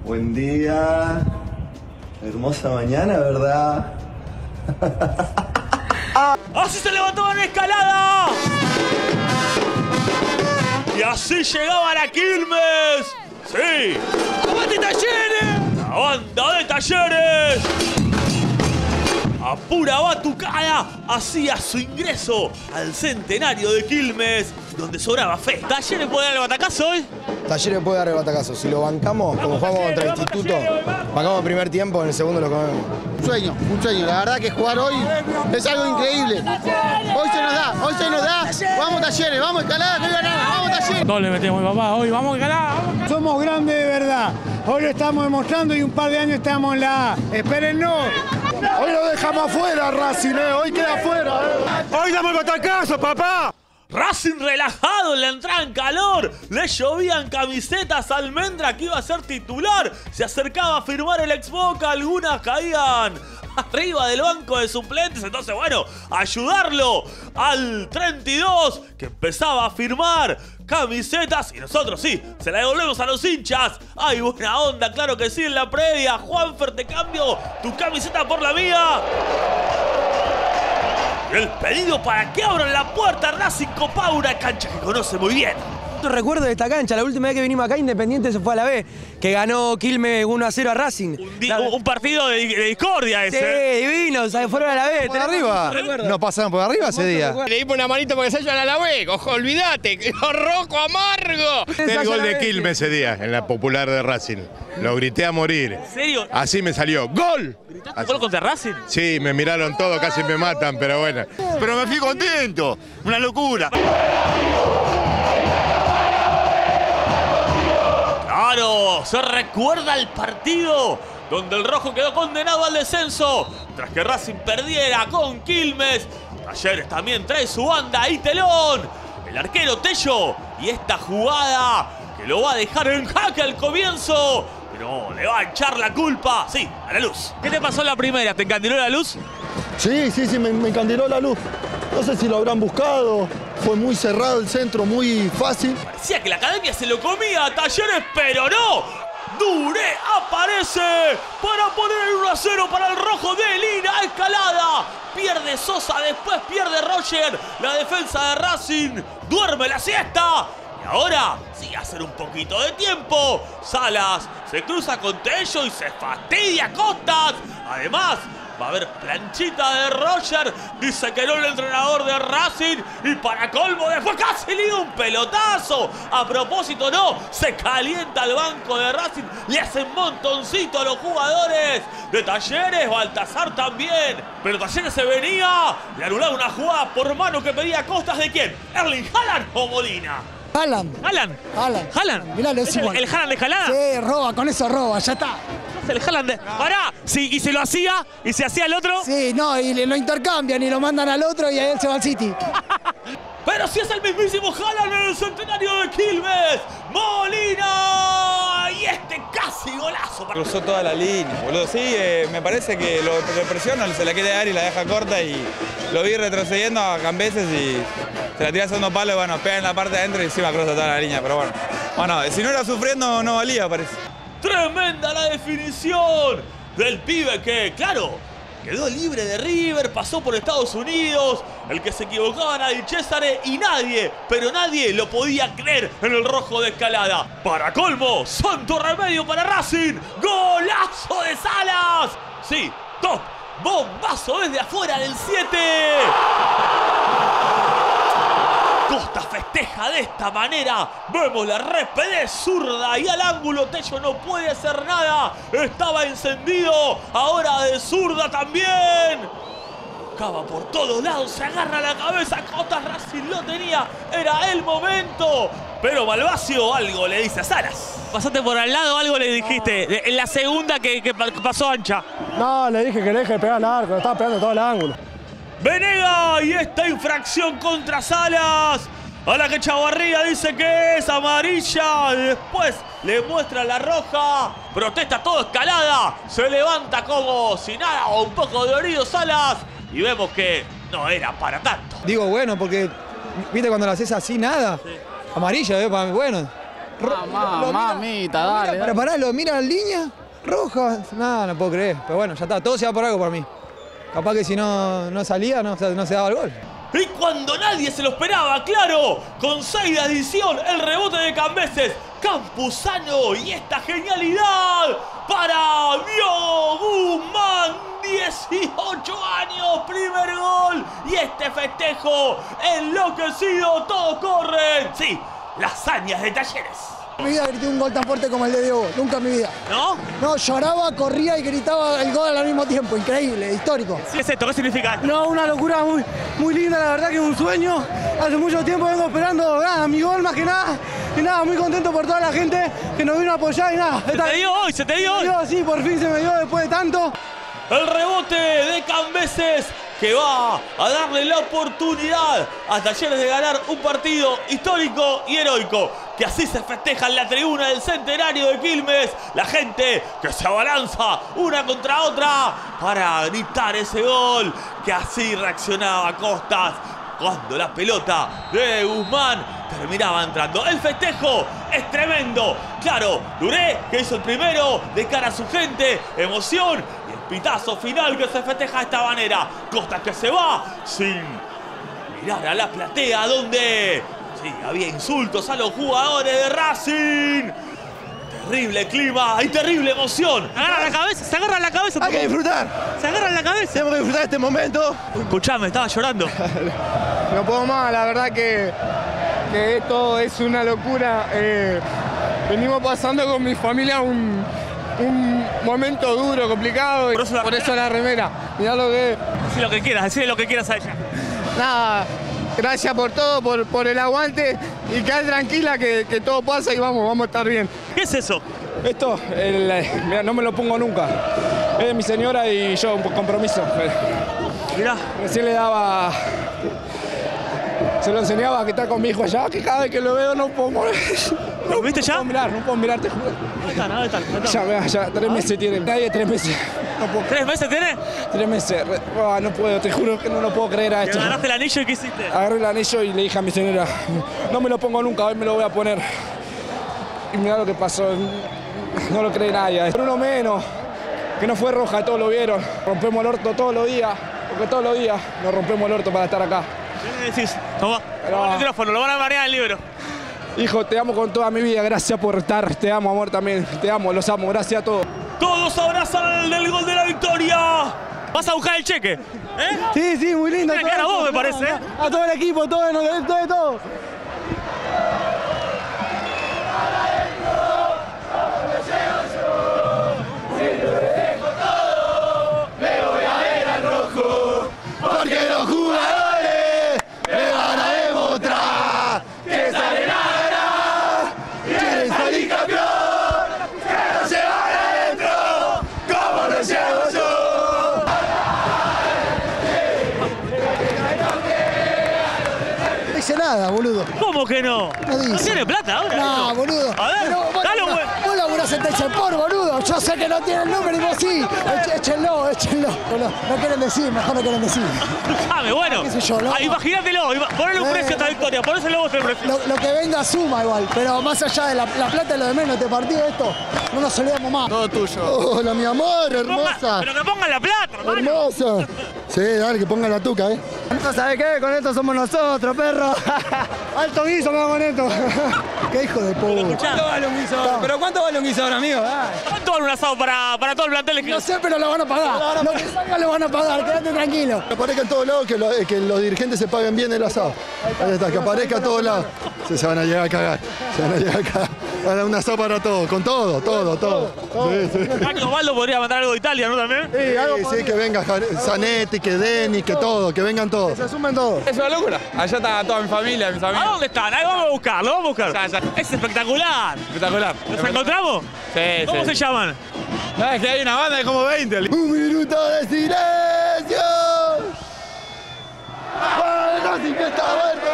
Buen día. Hermosa mañana, ¿verdad? ¡Así se levantaban en escalada! Y así llegaban a Quilmes. ¡Sí! ¡Aguante Talleres! ¡La banda de Talleres! A pura batucada hacía su ingreso al centenario de Quilmes, donde sobraba fe. ¿Talleres puede dar el batacazo hoy? Talleres puede dar el batacazo. Si lo bancamos, como jugamos contra el Instituto, bancamos el primer tiempo, en el segundo lo comemos. Un sueño. La verdad que jugar hoy es algo increíble. Hoy se nos da. Vamos Talleres, vamos escalada, que hoy ganamos, vamos Talleres. No le metemos, papá, hoy vamos a escalada. Somos grandes de verdad. Hoy lo estamos demostrando y un par de años estamos en la A. Espérennos. Hoy lo dejamos afuera, Racing, hoy queda afuera. Hoy damos el batacazo, papá. Racing relajado en la entrada en calor. Le llovían camisetas a Almendra que iba a ser titular. Se acercaba a firmar el ex Boca. Algunas caían arriba del banco de suplentes. Entonces, bueno, ayudarlo al 32 que empezaba a firmar camisetas. Y nosotros sí, se la devolvemos a los hinchas. ¡Ay, buena onda! Claro que sí, en la previa. Juanfer, te cambio tu camiseta por la mía. El pedido para que abran la puerta. Racing copaba una cancha que conoce muy bien. Recuerdo de esta cancha, la última vez que vinimos acá, Independiente se fue a la B, que ganó Quilmes 1-0 a Racing. Un partido de discordia ese. Sí, divino, o sea, fueron a la B. ¿Por arriba? ¿No pasaron por arriba ese día? Le dimos una manito para que se vayan a la B, ojo, olvídate, rojo amargo. El gol de Quilmes ese día, en la popular de Racing. Lo grité a morir. ¿En serio? Así me salió. ¡Gol! ¿Gritaste gol contra Racing? Sí, me miraron todo, casi me matan, pero bueno. Pero me fui contento, una locura. Claro, se recuerda el partido donde el rojo quedó condenado al descenso tras que Racing perdiera con Quilmes. Talleres también trae su banda y telón. El arquero Tello y esta jugada que lo va a dejar en jaque al comienzo. Pero le va a echar la culpa, sí, a la luz. ¿Qué te pasó en la primera? ¿Te encandiló la luz? Sí, me encandiló la luz. No sé si lo habrán buscado. Fue muy cerrado el centro, muy fácil. Parecía que la academia se lo comía a Talleres, pero no. Duré aparece para poner el 1-0 para el rojo de Lina. Escalada. Pierde Sosa, después pierde Roger. La defensa de Racing duerme la siesta. Y ahora, sí, hacer un poquito de tiempo. Salas se cruza con Tello y se fastidia Costas. Además, va a haber planchita de Roger. Dice que no el entrenador de Racing. Y para colmo, después casi le dio un pelotazo. A propósito, no. Se calienta el banco de Racing. Le hacen montoncito a los jugadores de Talleres. Baltasar también. Pero Talleres se venía. Le anularon una jugada por mano que pedía Costas. ¿De quién? ¿Erling Haaland o Molina? Haaland. Mirá, lo decimos. ¿El Haaland de Jalada? Sí, roba, con eso roba, ya está. El Haaland de... Pará, sí, y se lo hacía, y se hacía el otro. Sí, no, y lo intercambian y lo mandan al otro y ahí él se va al City. Pero si es el mismísimo Haaland en el centenario de Quilmes. Molina. Y este casi golazo. Cruzó toda la línea, boludo. Sí, me parece que lo presiona, se la quiere dar y la deja corta y lo vi retrocediendo a Cambeses y se la tira a segundo palo y bueno, pega en la parte de adentro y encima cruza toda la línea. Pero bueno, si no era sufriendo no valía, parece. Tremenda la definición del pibe que, claro, quedó libre de River, pasó por Estados Unidos. El que se equivocaba era Di Cesare y nadie, pero nadie lo podía creer en el rojo de Escalada. Para colmo, santo remedio para Racing. ¡Golazo de Salas! Sí, top, bombazo desde afuera del 7. Costa festeja de esta manera. Vemos la repede zurda y al ángulo Tello no puede hacer nada. Estaba encendido. Ahora de zurda también. Cava por todos lados. Se agarra la cabeza. Costa, Racing lo tenía. Era el momento. Pero Malvasio algo le dice a Salas. Pasaste por al lado, algo le dijiste. En la segunda que pasó ancha. No, le dije que le deje de pegar al arco. Estaba pegando todo el ángulo. Venega y esta infracción contra Salas, a la que Chavarría dice que es amarilla. Después le muestra la roja. Protesta todo Escalada. Se levanta como si nada o un poco dolorido Salas. Y vemos que no era para tanto. Digo, bueno, porque, viste, cuando lo haces así, nada. Sí. Amarilla, bueno. Mamita, dale. Para pará, lo mira en línea, roja. Nada, no puedo creer. Pero bueno, ya está, todo se va por algo para mí. Capaz que si no salía, no se daba el gol. Y cuando nadie se lo esperaba, claro, con 6 de adición, el rebote de Cambeses, Campuzano y esta genialidad para Diogo Guzmán, 18 años, primer gol y este festejo enloquecido, todos corren. Sí, las hazañas de Talleres. En mi vida grité un gol tan fuerte como el de Diogo, nunca en mi vida. ¿No? No, lloraba, corría y gritaba el gol al mismo tiempo, increíble, histórico. ¿Qué es esto? ¿Qué significa? No, una locura muy linda, la verdad que es un sueño. Hace mucho tiempo vengo esperando mi gol más que nada. Y nada, muy contento por toda la gente que nos vino a apoyar y nada. ¿Se te dio hoy? ¿Se te dio hoy? Sí, por fin se me dio después de tanto. El rebote de Cambeses que va a darle la oportunidad a Talleres de ganar un partido histórico y heroico. Que así se festeja en la tribuna del centenario de Quilmes. La gente que se abalanza una contra otra para gritar ese gol. Que así reaccionaba Costas cuando la pelota de Guzmán terminaba entrando. El festejo es tremendo. Claro, Duré que hizo el primero de cara a su gente. Emoción. Pitazo final que se festeja de esta manera. Costas que se va sin mirar a la platea donde sí, había insultos a los jugadores de Racing. Terrible clima y terrible emoción. Se agarra la cabeza. Hay que disfrutar. Se agarra la cabeza. Tenemos que disfrutar de este momento. Escuchame, estaba llorando. No puedo más, la verdad que esto es una locura. Venimos pasando con mi familia un momento duro, complicado. Por eso la remera. Mirá lo que es. Decí lo que quieras, decirle lo que quieras a ella. Nada, gracias por todo, por el aguante y quedar tranquila que todo pasa y vamos a estar bien. ¿Qué es eso? Esto, mirá, no me lo pongo nunca. Es de mi señora y yo, un compromiso. Mirá. Recién le daba... Se lo enseñaba a que está con mi hijo allá, que cada vez que lo veo no puedo mover. ¿Lo viste ya? No puedo mirar, te juro. ¿Dónde está? Ya, 3 meses tiene. Nadie 3 meses. No puedo. ¿3 meses tiene? 3 meses. No puedo, te juro que no lo puedo creer a esto. ¿Agarraste el anillo y qué hiciste? Agarré el anillo y le dije a mi señora, no me lo pongo nunca, hoy me lo voy a poner. Y mirá lo que pasó. No lo cree nadie. Por uno menos, que no fue roja, todos lo vieron. Rompemos el orto todos los días, porque todos los días nos rompemos el orto para estar acá. ¿Qué le decís? Toma el micrófono, lo van a marear el libro. Hijo, te amo con toda mi vida, gracias por estar, te amo, amor, también, te amo, los amo, gracias a todos. Todos abrazan el gol de la victoria. ¿Vas a buscar el cheque? Sí, muy lindo. Tiene que ir a vos, me parece. A todo el equipo, todo. Porque los jugadores me van a demostrar que salen a ganar. Quieren salir campeón, que no se van adentro, como lo llevo yo. No dice nada, boludo. ¿Cómo que no? No dice. ¿No tiene plata ahora? No, boludo. A ver, Pero, dale, güey. vos laburás en Techepor, boludo. Yo sé que no tiene el número y vos sí. Échenlo. No quieren decir, mejor no quieren decir. Escuchame, bueno. ¿Qué sé yo, no? Imagínatelo, ponle un precio a esta victoria, ponéselo vos el precio. Lo que venga suma igual, pero más allá de la plata y lo de menos, este partido, esto, no nos olvidamos más. Todo tuyo. Hola, mi amor, hermosa. Pero que pongan la plata, hermano. Hermosa. Sí, dale, que pongan la tuca, ¿Sabes qué? Con esto somos nosotros, perro. Alto guiso, me con esto. Qué hijo de puta. ¿Cuánto vale un guisador? ¿Pero cuánto vale un guisador, amigo? ¿Cuánto vale un asado para todo el plantel? No sé, pero lo van a pagar. Lo que salga lo van a pagar, quédate tranquilo. Que aparezca en todos lados, que los dirigentes se paguen bien el asado. Ahí está, que aparezca a todos lados. Se van a llegar a cagar. Van a dar un asado para todos, con todo. Sí. Osvaldo podría mandar algo de Italia, ¿no? También. Sí, que venga Zanetti, que Denis, que todo, que vengan todos. Se asumen todos. Es una locura. Allá está toda mi familia, mis amigos. ¿A dónde están? Ahí vamos a buscar. Ya. Es espectacular. Espectacular. ¿Nos encontramos? Sí. ¿Cómo se llaman? No, es que hay una banda de como 20. Un minuto de silencio. Racing que está muerto.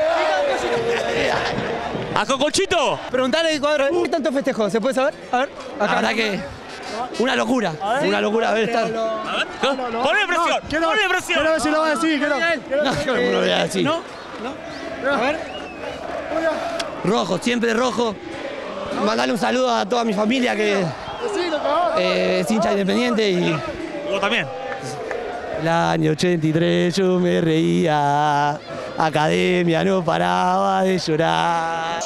¿A Cocochito? Preguntale el cuadro. ¿Qué tanto festejo? ¿Se puede saber? A ver. Acá. La verdad que una locura. A ver, estar. Ponle presión. Quiero ver si lo va a decir. No lo voy a decir. ¿No? A ver. Rojo, siempre rojo. mandarle un saludo a toda mi familia que es hincha Independiente y... ¿Vos también? El año 83 yo me reía, Academia no paraba de llorar.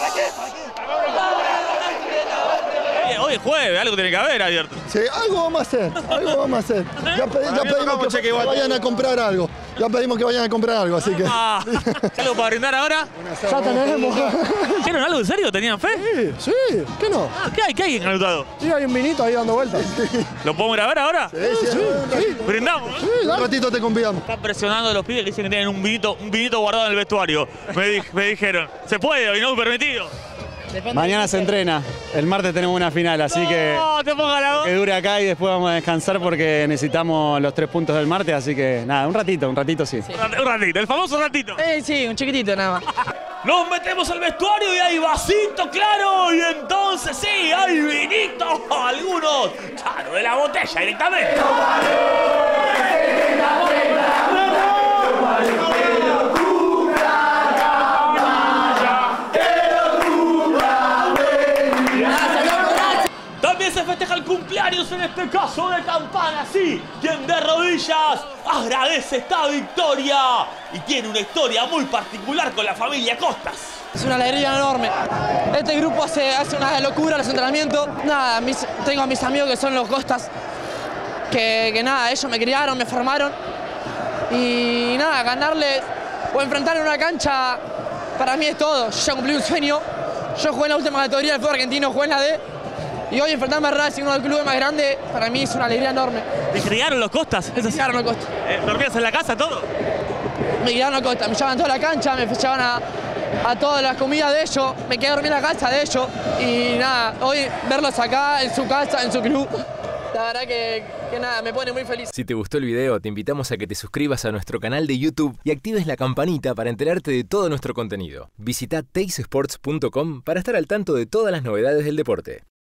Hoy es jueves, algo tiene que haber abierto. Sí, algo vamos a hacer, Ya pedimos que vayan a comprar algo. Ya pedimos que vayan a comprar algo, así que... ¿Algo para brindar ahora? Ya tenemos. ¿Hicieron algo en serio? ¿Tenían fe? Sí, ¿qué no? ¿Qué hay en Engalutado? Sí, hay un vinito ahí dando vueltas. ¿Lo podemos grabar ahora? Sí. ¿Brindamos? Sí, un ratito te convidamos. Están presionando a los pibes que dicen que tienen un vinito guardado en el vestuario. Me dijeron, ¿se puede hoy no permitido? Mañana se entrena, el martes tenemos una final, así que dure acá y después vamos a descansar porque necesitamos los 3 puntos del martes, así que nada, un ratito sí. Un ratito, el famoso ratito. Sí, un chiquitito nada más. Nos metemos al vestuario y hay vasito, claro, y entonces sí, hay vinito, algunos, claro, de la botella directamente. También se festeja el cumpleaños, en este caso de Campana, sí, quien de rodillas agradece esta victoria y tiene una historia muy particular con la familia Costas. Es una alegría enorme. Este grupo hace una locura los entrenamientos. Nada, tengo a mis amigos que son los Costas, que nada, ellos me criaron, me formaron. Y nada, ganarles o enfrentar en una cancha para mí es todo. Yo ya cumplí un sueño. Yo jugué en la última categoría del fútbol argentino, jugué en la D. Y hoy enfrentarme a Racing, uno de los clubes más grandes, para mí es una alegría enorme. ¿Te criaron los Costas? Me criaron los Costas. ¿Dormías en la casa todo? Me criaron los Costas, me llevaban a toda la cancha, me llevaban a todas las comidas de ellos, me quedé a dormir en la casa de ellos. Y nada, hoy verlos acá, en su casa, en su club, la verdad que nada, me pone muy feliz. Si te gustó el video, te invitamos a que te suscribas a nuestro canal de YouTube y actives la campanita para enterarte de todo nuestro contenido. Visita teicesports.com para estar al tanto de todas las novedades del deporte.